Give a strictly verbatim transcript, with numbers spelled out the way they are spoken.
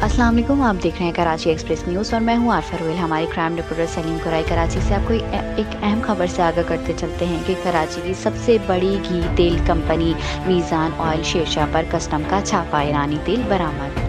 अस्सलाम वालेकुम, आप देख रहे हैं कराची एक्सप्रेस न्यूज़ और मैं हूं आरफा रोयल। हमारे क्राइम रिपोर्टर सलीम कुरैशी कराची से आपको एक अहम खबर से आगाह करते चलते हैं कि कराची की सबसे बड़ी घी तेल कंपनी मीज़ान ऑयल शेरशाह पर कस्टम का छापा, ईरानी तेल बरामद।